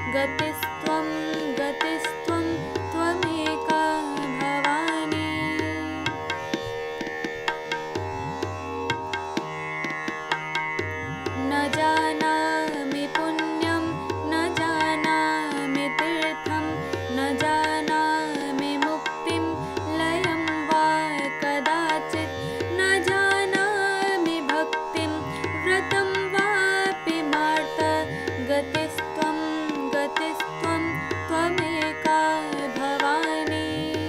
गतिस्त्वं गतिस्त्वं त्वमेका भवानी। न जानामि पुण्यं न जानामि तीर्थं न जानामि मुक्तिं लयं वा कदाचित् न जानामि भक्तिं व्रतं वापि मार्त। गतिस्त्वं गतिस्त्वं त्वमेका भवानी।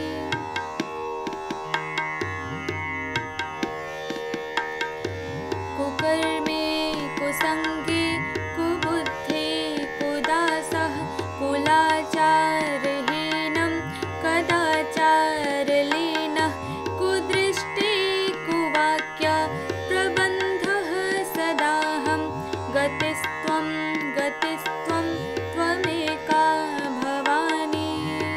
कुकर्मे कुसङ्गे कुबुद्धे कुदासः कुलाचारहीनं कदाचारलीनः कुदृष्टे कुवाक्य प्रबन्धः सदाहं। गतिस्त्वं गतिस्त्वं त्वमेका भवानी।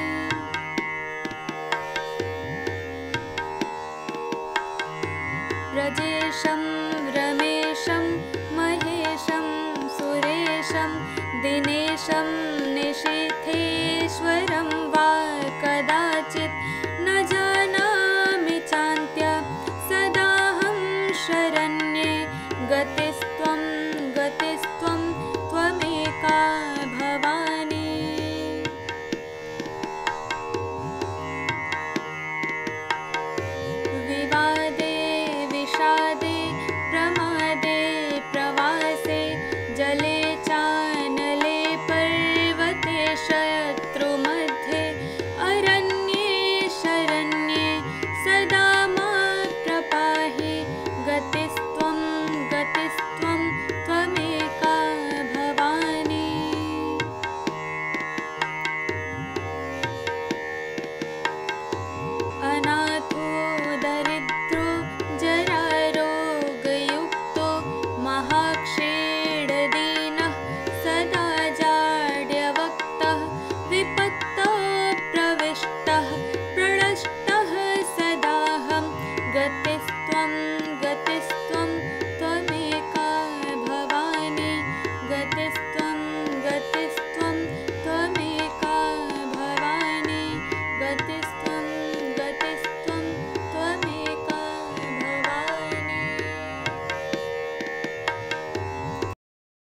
व्रजेशं रमेशं महेशं सुरेशं दिनेशं